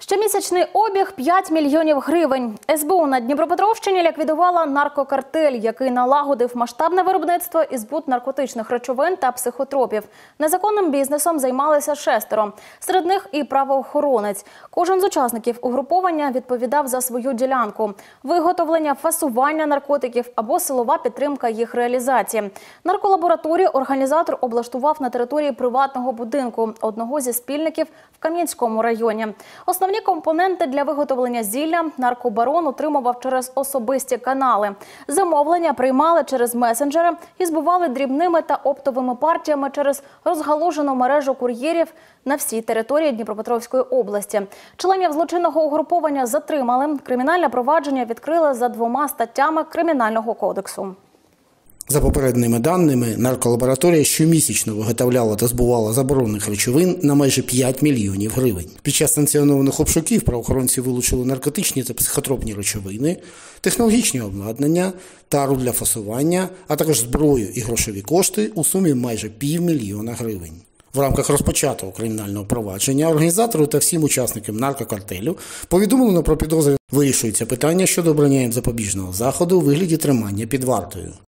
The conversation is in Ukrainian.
Щомісячний обіг – 5 мільйонів гривень. СБУ на Дніпропетровщині ліквідувала наркокартель, який налагодив масштабне виробництво і збут наркотичних речовин та психотропів. Незаконним бізнесом займалися 6. Серед них і правоохоронець. Кожен з учасників угруповання відповідав за свою ділянку – виготовлення, фасування наркотиків або силова підтримка їх реалізації. Нарколабораторію організатор облаштував на території приватного будинку одного зі спільників в Кам'янському районі. Основні компоненти для виготовлення зілля наркобарон отримував через особисті канали. Замовлення приймали через месенджери і збували дрібними та оптовими партіями через розгалужену мережу кур'єрів на всій території Дніпропетровської області. Членів злочинного угруповання затримали. Кримінальне провадження відкрили за 2 статтями Кримінального кодексу. За попередніми даними, нарколабораторія щомісячно виготовляла та збувала заборонених речовин на майже 5 мільйонів гривень. Під час санкціонованих обшуків правоохоронці вилучили наркотичні та психотропні речовини, технологічні обладнання, тару для фасування, а також зброю і грошові кошти у сумі майже 500 000 гривень. В рамках розпочатого кримінального провадження організатору та всім учасникам наркокартелю повідомлено про підозри. Вирішується питання щодо обрання їм запобіжного заходу у вигляді тримання під вартою.